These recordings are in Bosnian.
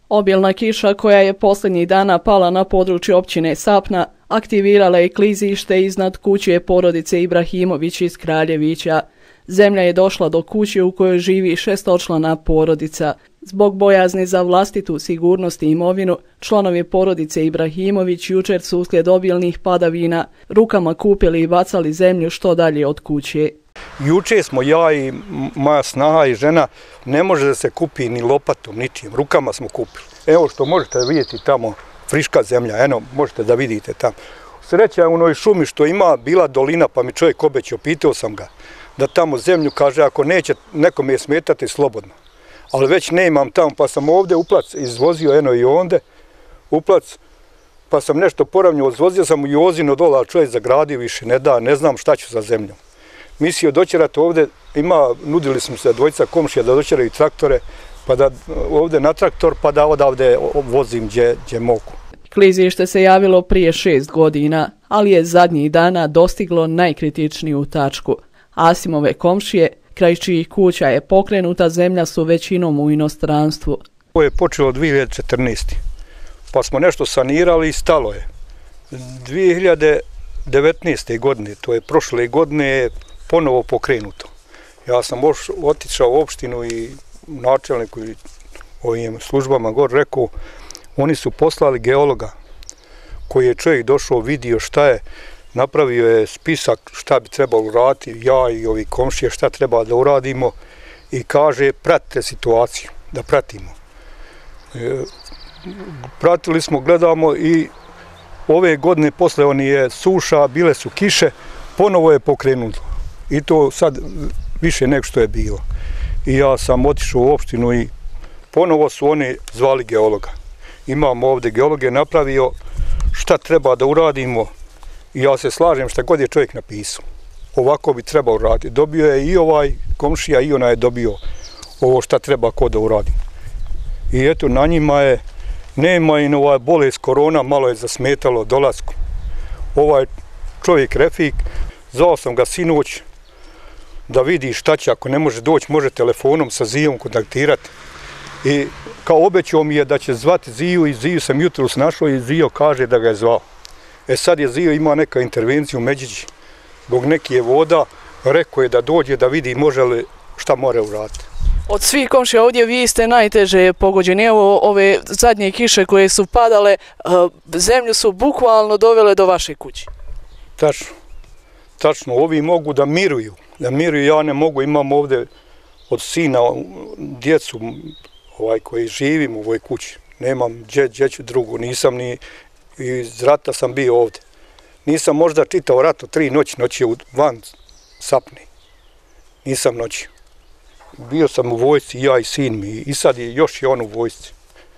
Obilna kiša koja je posljednjih dana pala na području općine Sapna aktivirala je klizište iznad kuće porodice Ibrahimović iz Kraljevića. Zemlja je došla do kuće u kojoj živi šestočlana porodica. Zbog bojazni za vlastitu sigurnost i imovinu, članovi porodice Ibrahimović jučer su uslijed obilnih padavina rukama kupili i bacali zemlju što dalje od kuće. Juče smo ja i moja snaha i žena, ne može da se kupi ni lopatom, ničim, rukama smo kupili. Evo što možete vidjeti tamo, friška zemlja, eno možete da vidite tamo. Sreća u onoj šumi što ima bila dolina, pa mi čovjek obećao, pitao sam ga da tamo zemlju, kaže, ako neće nekome je smetati slobodno. Ali već ne imam tamo, pa sam ovdje uplac izvozio eno i onda, uplac, pa sam nešto poravnio, izvozio sam u Jozino dola, ali čovjek zagradio više, ne znam šta ću sa zemljom. Mislio doćerati ovdje, nudili smo se dvojica komšija da doćeraju traktore, pa da ovdje na traktor, pa da odavde vozim gdje mogu. Klizište se javilo prije 6 godina, ali je zadnjih dana dostiglo najkritičniju tačku. Asimove komšije, kraj čijih kuća je pokrenuta zemlja, su većinom u inostranstvu. Ovo je počelo 2014. Pa smo nešto sanirali i stalo je. 2019. godine, to je prošle godine, ponovo pokrenuto. Ja sam otišao u opštinu i načelniku i ovim službama gore rekao, oni su poslali geologa koji je čovjek došao, vidio šta je, napravio je spisak šta bi trebalo uraditi, ja i ovi komšije šta treba da uradimo i kaže pratite situaciju, da pratimo. Pratili smo, gledamo i ove godine posle oni je suša, bile su kiše, ponovo je pokrenuto i to sad više nego što je bilo. I ja sam otišao u opštinu i ponovo su oni zvali geologa. Imamo ovdje geologe, napravio šta treba da uradimo i ja se slažem šta god je čovjek napisao. Ovako bi trebao uraditi. Dobio je i ovaj komšija i ona je dobio ovo šta treba ko da uradi. I eto, na njima je, nema i ova bolest korona, malo je zasmetalo dolasku. Ovaj čovjek Refik, zvao sam ga sinoć da vidi šta će, ako ne može doći, može telefonom sa Zijom kontaktirati. I kao obećao mi je da će zvati Ziju i Ziju sam jutros našao i Zijo kaže da ga je zvao. Sad je Zijo ima neka intervenciju u Međići, zbog neke je voda, rekao je da dođe da vidi može li šta more uraditi. Od svih komšija ovdje vi ste najteže pogođeni. Evo ove zadnje kiše koje su padale, zemlju su bukvalno dovele do vaše kuće. Tačno, ovi mogu da miruju, ja ne mogu, imam ovdje od sina djecu koji živim u ovoj kući, nemam gdje ću drugu, nisam ni iz rata sam bio ovdje. Nisam možda čitao rato 3 noći je van Sapni, nisam noćio. Bio sam u vojsci, ja i sin mi, i sad je još i on u vojsci.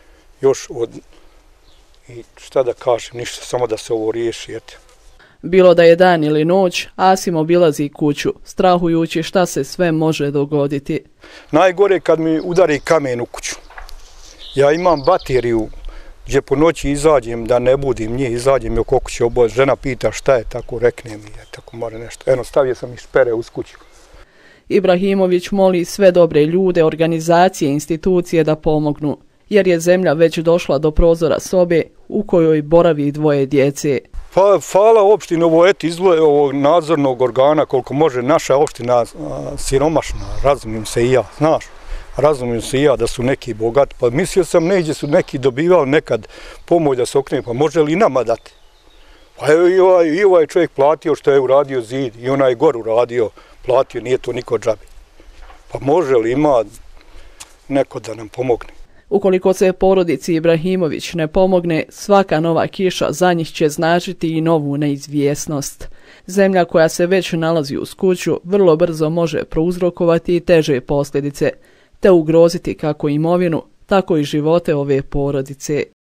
I šta da kažem, ništa, samo da se ovo riješi, eto. Bilo da je dan ili noć, Asim obilazi kuću, strahujući šta se sve može dogoditi. Najgore kad mi udari kamen u kuću. Ja imam bateriju gdje po noći izađem, da ne budim njih, izađem i oko kuće oboje. Žena pita šta je, tako rekne mi, tako mora nešto. Eno, stavio sam i špere uz kuću. Ibrahimović moli sve dobre ljude, organizacije, institucije da pomognu, jer je zemlja već došla do prozora sobe u kojoj boravi 2 djece. Pa hvala opštini ovog nadzornog organa koliko može, naša opština siromašna, razumijem se i ja, znaš, razumijem se i ja da su neki bogati, pa mislio sam negdje su neki dobivali nekad pomoć da se okrene, pa može li i nama dati? Pa evo i ovaj čovjek platio što je uradio zid i onaj gor uradio, platio, nije to niko džabi. Pa može li ima neko da nam pomogne? Ukoliko se porodici Ibrahimović ne pomogne, svaka nova kiša za njih će značiti i novu neizvjesnost. Zemlja koja se već nalazi uz kuću vrlo brzo može prouzrokovati i teže posljedice, te ugroziti kako imovinu, tako i živote ove porodice.